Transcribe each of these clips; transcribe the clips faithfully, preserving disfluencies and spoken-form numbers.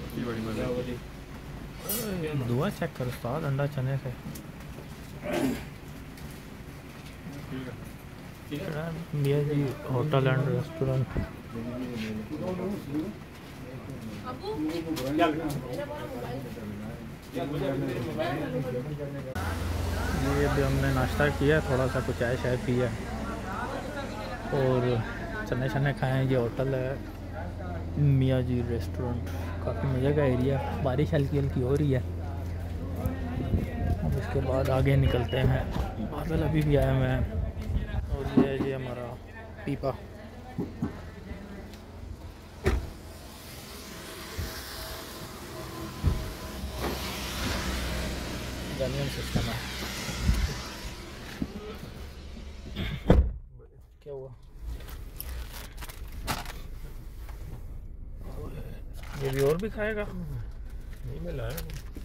दुआ चेक करो उस्ताद, अंडा चने से मियाँ जी होटल एंड रेस्टोरेंट। ये अभी हमने नाश्ता किया, थोड़ा सा कुछ चाय शाय पिया और चने चने खाए। ये होटल है मियाँ जी रेस्टोरेंट, काफ़ी मज़े का एरिया। बारिश हल्की हल्की हो रही है। अब इसके बाद आगे निकलते हैं, बादल अभी भी आए हुए हैं। और ये ये हमारा पीपा। गैनियन सिस्टम है। क्या हुआ? ये भी और भी खाएगा? नहीं मैं लाया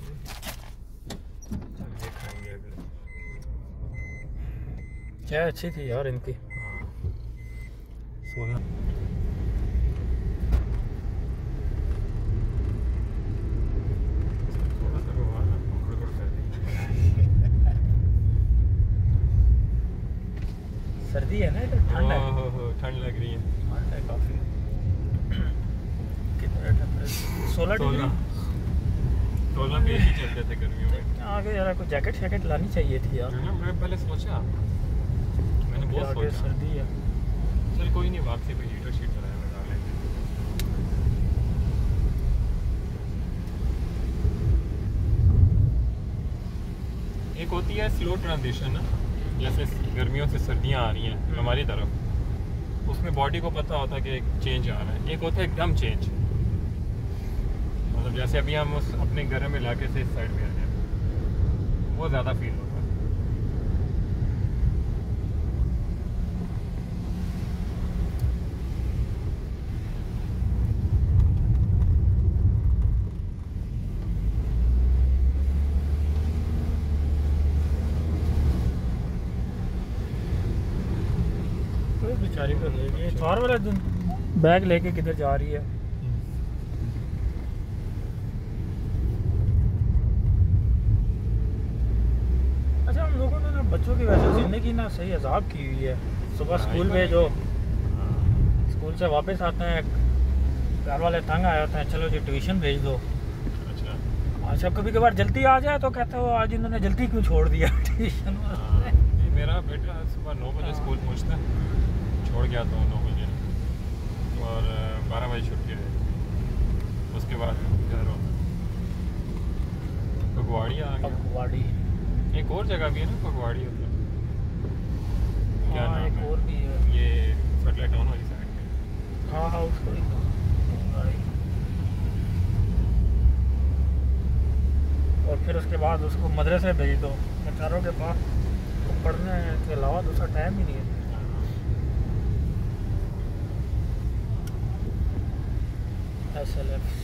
चाय अच्छी थी यार इनकी। सोना सर्दी है ना, तो ठंड है। ठंड लग रही है, ठंड है काफ़ी। कितना टेम्परेचर? सोलह डिग्री। सोलह पे ही चलते थे गर्मियों में। आगे जरा कुछ जैकेट शैकेट लानी चाहिए थी यार। ना मैं पहले सोचा, मैंने बहुत आगे सोचा। सर्दी है। चल कोई नहीं, वापसी पे हीटर शीट लगाया लगा लेंगे। एक होती है स्लो ट्रांजिशन ना, जैसे गर्मियों से सर्दियाँ आ रही हैं हमारी तरफ, उसमें बॉडी को पता होता है कि एक चेंज आ रहा है। एक होता है एकदम चेंज, मतलब जैसे अभी हम उस अपने गर्म इलाके से इस साइड में आ जाए, वो ज़्यादा फील होता है। बेचारी को लेके इतवार वाले दिन बैग लेके किधर जा रही है? अच्छा, हम लोगों ने ना बच्चों की वैसे ज़िंदगी ना सही अजाब की हुई है। सुबह स्कूल भेजो, स्कूल से वापस आते हैं, घर वाले तंग आए होते हैं, चलो जी ट्यूशन भेज दो। अच्छा अच्छा, कभी कभार जल्दी आ जाए तो कहते हो आज इन्होंने जल्दी क्यों छोड़ दिया ट्यूशन। मेरा बेटा सुबह नौ बजे स्कूल पहुंचता है, छोड़ गया तो नौ बजे और बारह बजे छुट्टी है। उसके बाद घर होता पगवाड़ी आ गया। पगवाड़ी एक और जगह भी है ना, पगवाड़ी होता क्या नाम एक है? और भी है ये फटला टाउन वाली साइड में। हाँ हाँ उसको और फिर उसके बाद उसको मदरसे भेज दो। बेचारों के पास पढ़ने के अलावा दूसरा टाइम ही नहीं है। एस एल एफ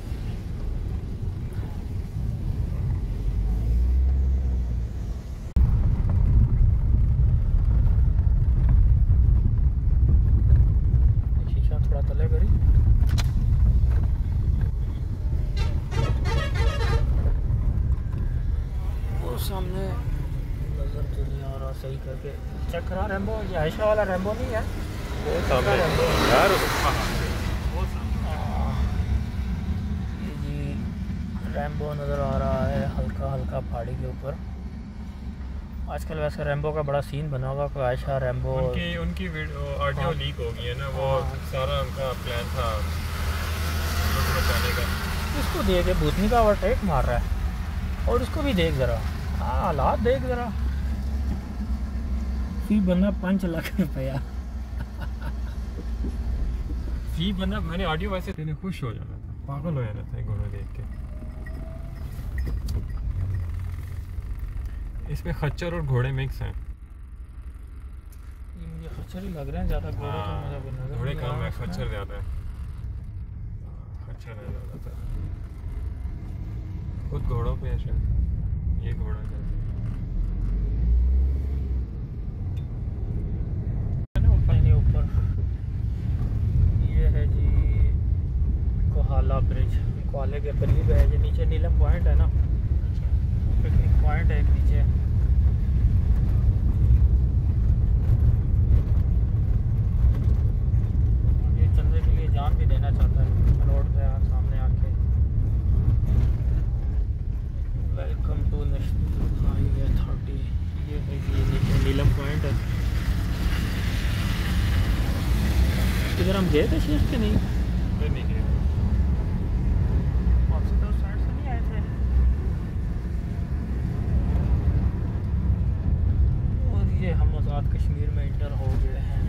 शीशा थोड़ा तले करी। वो सामने नजर तो नहीं आ रहा सही करके चेक करा। रैम्बो, ये आयशा वाला रैम्बो नहीं है, वो सामने यार, वो रैम्बो नज़र आ रहा है हल्का हल्का पहाड़ी के ऊपर। आजकल वैसे रैम्बो का बड़ा सीन बना होगा, कोई आयशा रैम्बो उनकी उनकी ऑडियो हाँ। लीक हो गई है ना, वो हाँ। सारा उनका प्लान था बचाने का। इसको देख के भूतनी का ओवरटेक मार रहा है, और उसको भी देख ज़रा, हाँ हालात देख ज़रा। फी बना पाँच लाख रुपया। फी बना, मैंने ऑडियो वैसे तेने खुश हो जाना था, पागल हो जाना था घोड़ा देख के। इसमें खच्चर और घोड़े मिक्स हैं। मुझे खच्चर ही लग रहे हैं ज़्यादा, घोड़े तो मुझे नजर घोड़े नहीं आ कम रहा है, इसमें। खच्चर ज़्यादा है। खच्चर है ज़्यादातर, खुद घोड़ों पे है शायद, ये घोड़ा है नहीं ऊपर। ये है जी कोहाला ब्रिज, क्वाले के करीब है। ये नीचे नीलम पॉइंट है ना, पिकनिक पॉइंट है एक नीचे। ये चंदे के लिए जान भी देना चाहता है रोड पे यार सामने आके। Welcome to national highway authority. ये है ये नीचे नीलम पॉइंट है। इधर हम गए थे शेख के नहीं? नहीं गए। आपसे तो साइड से नहीं आए थे। और ये हम आज़ाद कश्मीर में इंटर हो गए हैं।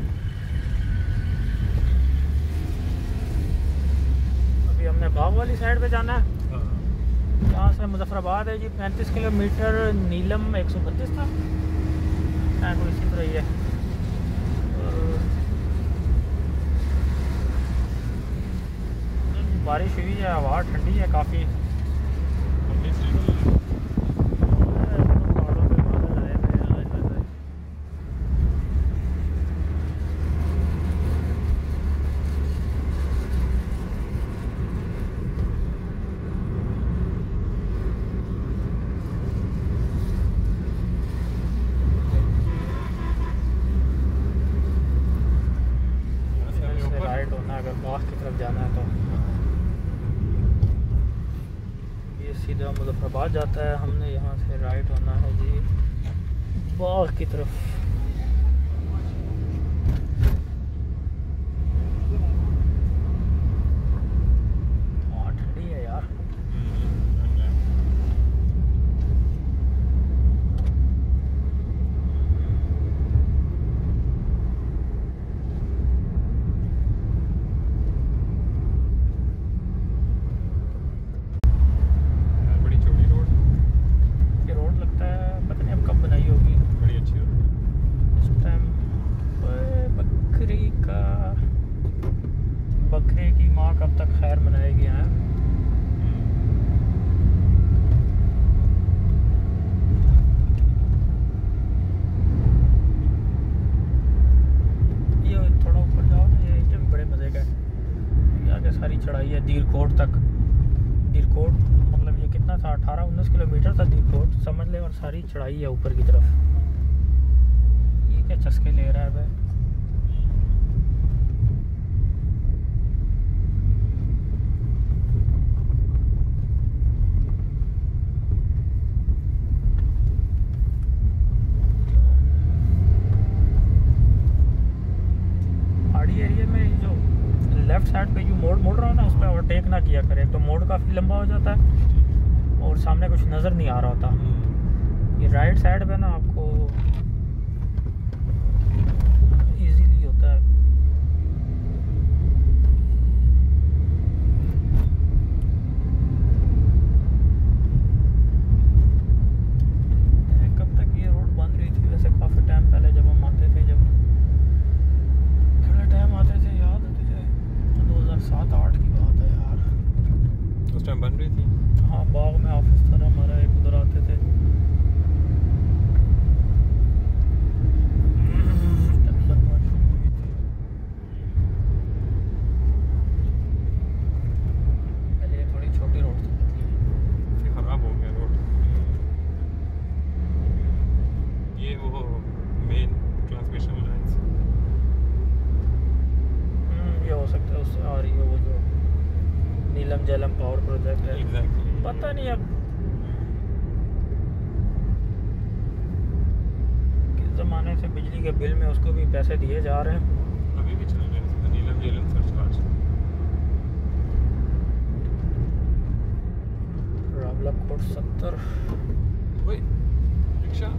अभी हमने बाग वाली साइड पे जाना है। यहाँ से मुजफ्फराबाद है जी पैंतीस किलोमीटर, नीलम एक सौ बत्तीस था, कोई इसी तरह ही है। बारिश हुई है, हवा ठंडी है काफ़ी। राइट होना अगर बाग की तरफ जाना है तो सीधा मुजफ्फराबाद जाता है। हमने यहाँ से राइट होना है जी बाग की तरफ। वहाँ ठंडी है यार। बकरे की माँ कब तक खैर मनाएगी हैं? ये थोड़ा ऊपर जाओ ना, ये भी बड़े मज़े का है। ये आगे सारी चढ़ाई है दीरकोट तक। दीरकोट मतलब ये कितना था, अठारह उन्नीस किलोमीटर था दीरकोट समझ ले। और सारी चढ़ाई है ऊपर की तरफ। ये क्या चस्के ले रहा है भाई? लेफ्ट साइड पे जो मोड़ मोड़ रहा है ना, उस पर ओवरटेक ना किया करे, तो मोड़ काफ़ी लंबा हो जाता है और सामने कुछ नज़र नहीं आ रहा होता। ये राइट साइड पे ना आपको इजीली होता है। कब तक ये रोड बंद रही थी वैसे? काफ़ी टाइम पहले जब हम आते थे, जब थोड़ा टाइम आते थे, याद है तुझे? दो हज़ार सात आठ की बात है यार। उस टाइम बन रही थी। हाँ बाग में ऑफिस था ना हमारा, एक उधर आते थे। पहले ये थोड़ी छोटी रोड थी, खराब हो गया रोड। ये वो मेन ट्रांसमिशन लाइन्स ये हो सकता है उससे आ रही है, वो जो नीलम झेलम पावर प्रोजेक्ट है। एग्जैक्टली। पता नहीं अब किस ज़माने से बिजली के बिल में उसको भी पैसे दिए जा रहे हैं। अभी भी चल रहे हैं नीलम झेलम सरचार्ज। रावलाकोट सत्तर। वही रिक्शा।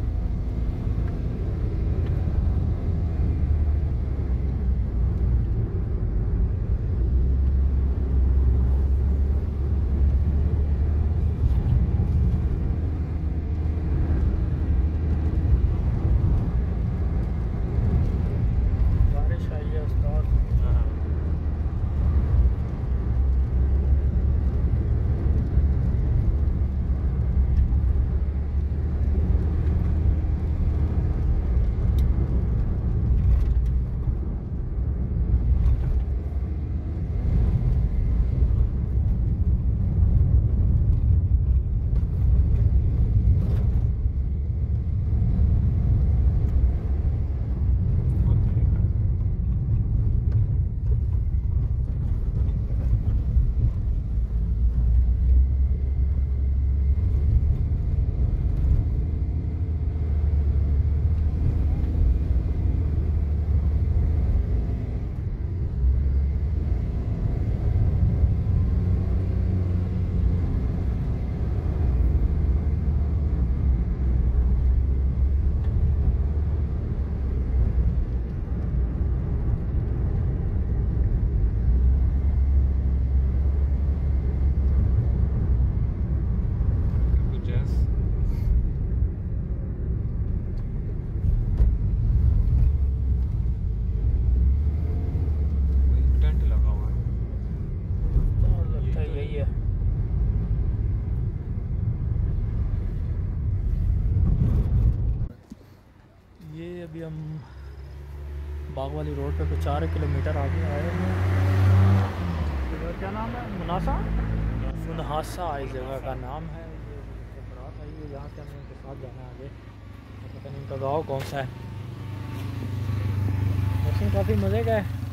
हम बाग वाली रोड पे कुछ चार किलोमीटर आगे आए हैं। जगह क्या नाम है? मुनासा मुनहासा इस जगह का नाम है। ये बारात आई है, यहाँ से हमें उनके साथ जाना है आगे। पता नहीं उनका गाँव कौन सा है। मौसम काफ़ी मज़े का है।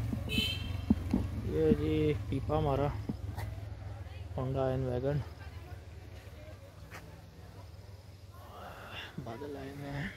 ये जी पीपा हमारा होंडा एन वैगन, बादल आए हुए हैं।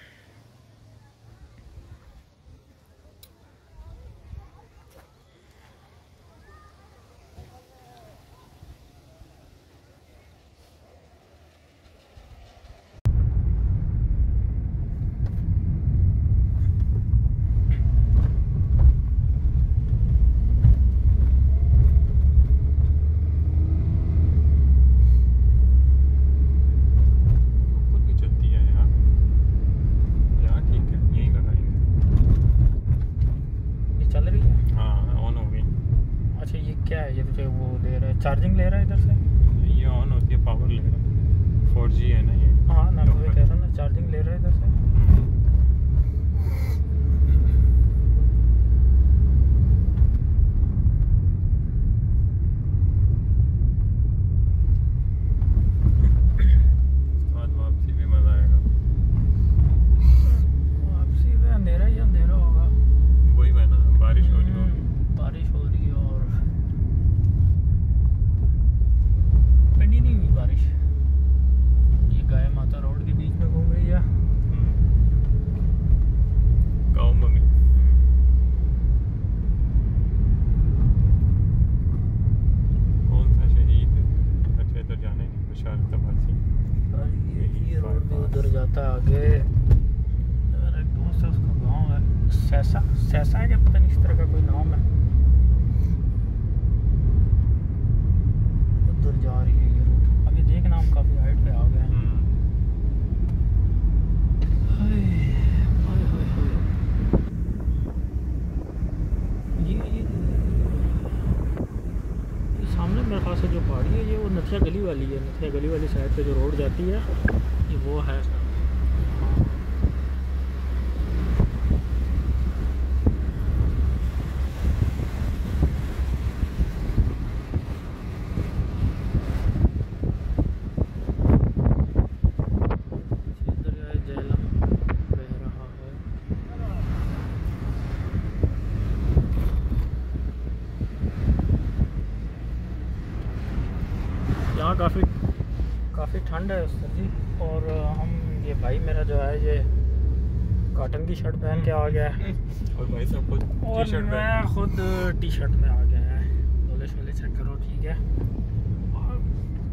चार्जिंग ले रहा है इधर से, ये ऑन होती है, पावर ले रहा है, फोर जी है ना ये। हाँ ना, मैं कह रहा हूँ ना, चार्जिंग ले रहा है इधर से। बाद वापसी भी मज़ा आएगा। वापसी में अंधेरा ही अंधेरा होगा। वही है ना, बारिश हो रही होगी, बारिश हो रही है और पिंडी नहीं हुई बारिश। ये गाय माता रोड के बीच में घूम रही है। गाँव में भी कौन सा शहीद? अच्छा इधर जाना ही नहीं, बशारत अब्बासी। ये ये रोड में उधर जाता है आगे। और एक दोस्त है, उसका गांव है सैसा सैसा है क्या, पता नहीं, इस तरह का कोई नाम है। उधर जा रही है ये रोड। अभी देखना हम काफ़ी हाइट पे आ गए हैं। हाय हाय हाय हाय। ये ये ये सामने मेरे ख्याल से जो पहाड़ी है, ये वो नथिया गली वाली है। नथिया गली वाली साइड पे जो रोड जाती है, ये वो है। यहाँ काफ़ी काफ़ी ठंड है सर जी। और हम ये भाई मेरा जो है ये कॉटन की शर्ट पहन के आ गया है और भाई साहब खुद और टी-शर्ट में। मैं खुद टी शर्ट में आ गया है। डोले शोले चेक करो, ठीक है। और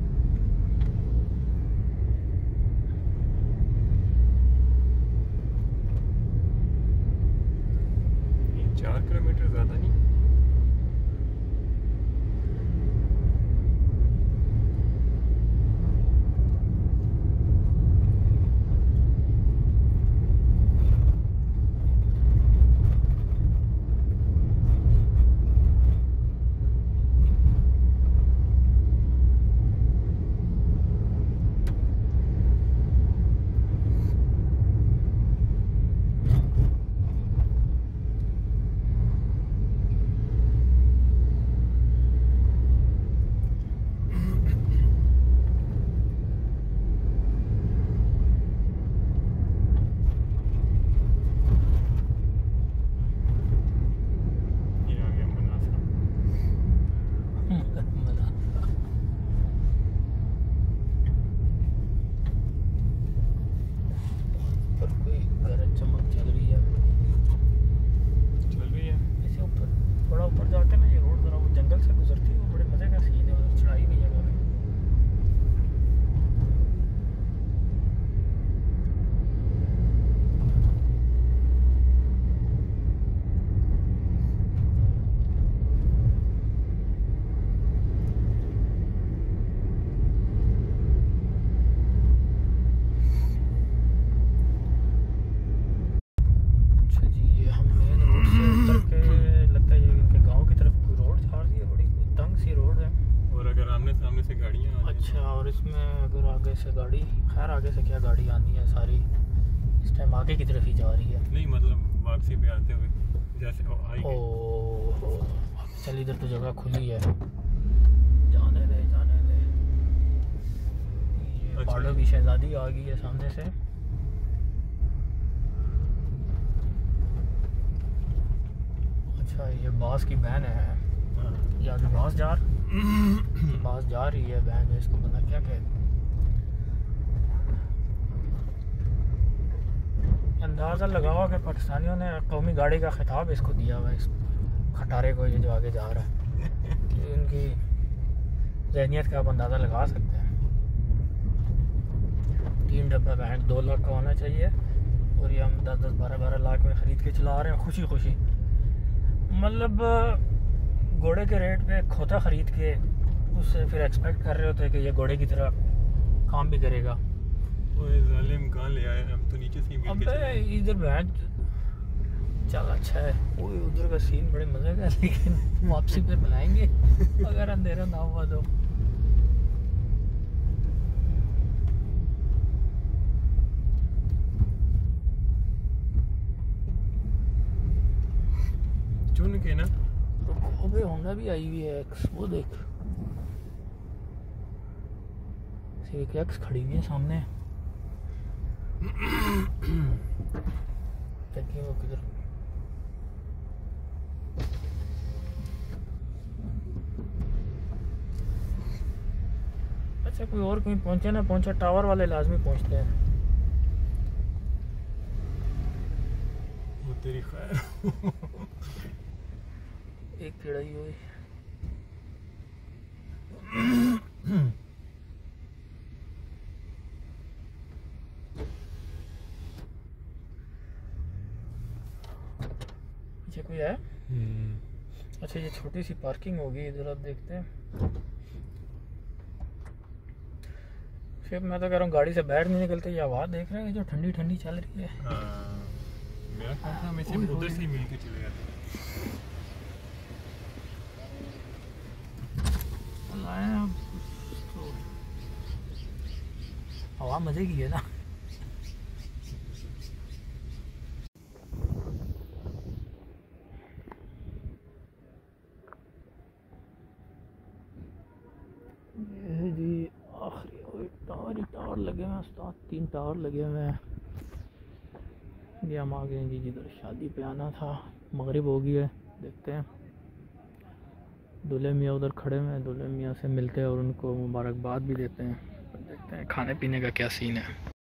ये चार किलोमीटर ज़्यादा नहीं। अच्छा, और इसमें अगर आगे से गाड़ी, खैर आगे से क्या गाड़ी आनी है, सारी इस टाइम आगे की तरफ ही जा रही है। नहीं मतलब वापसी पे आते हुए जैसे वो आई ओ गई। चल इधर तो जगह खुली है, जाने दे जाने दे। ये अच्छा। पहाड़ों की शहजादी आ गई है सामने से। अच्छा ये बास की बहन है हाँ। या अभी बास जा बास जा रही है बहन, इसको पता क्या कहते। अंदाज़ा लगाओ कि पाकिस्तानियों ने कौमी गाड़ी का खिताब इसको दिया हुआ है, इस खटारे को, ये जो आगे जा रहा है। कि उनकी ज़हनियत का आप अंदाज़ा लगा सकते हैं। तीन डब्बा बैंड दो लाख का होना चाहिए और ये हम दस दस बारह बारह लाख में ख़रीद के चला रहे हैं खुशी खुशी। मतलब घोड़े के रेट पे खोता ख़रीद के उससे फिर एक्सपेक्ट कर रहे होते हैं कि ये घोड़े की तरह काम भी करेगा। ओए जालिम कहाँ ले आए, हम तो नीचे से ही मिल के चले। अबे इधर बैंड चल अच्छा है, वो उधर का सीन बड़े मज़े का, लेकिन वापसी पे बुलाएंगे अगर अंधेरा ना हुआ तो। चुन के ना अबे होंडा भी आई हुई है एक्स, वो देख एक एक्स खड़ी हुई है सामने। देखिए वो किधर। अच्छा कोई और कहीं पहुंचे ना पहुंचे, टावर वाले लाजमी पहुंचते हैं। वो तेरी खैर। एक चढ़ाई हुई। पीछे कोई है। अच्छा ये छोटी सी पार्किंग होगी इधर, आप देखते हैं। फिर मैं तो कह रहा हूँ गाड़ी से बाहर नहीं निकलते, ये हवा देख रहे हैं जो ठंडी ठंडी चल रही है। हाँ, मेरा ख्याल था हम इसे उधर से ही मिल के चले जाते। हवा मजे की है ना। ये जी आखिरी टावर ही टावर लगे हुए हैं उस्ताद, तीन टावर लगे हुए हैं। ये हम आ गए जी जिधर शादी पे आना था। मगरिब हो गई है, देखते हैं। दूल्हे मियाँ उधर खड़े हुए हैं, दूल्हे मियाँ से मिलते हैं और उनको मुबारकबाद भी देते हैं। देखते हैं खाने पीने का क्या सीन है।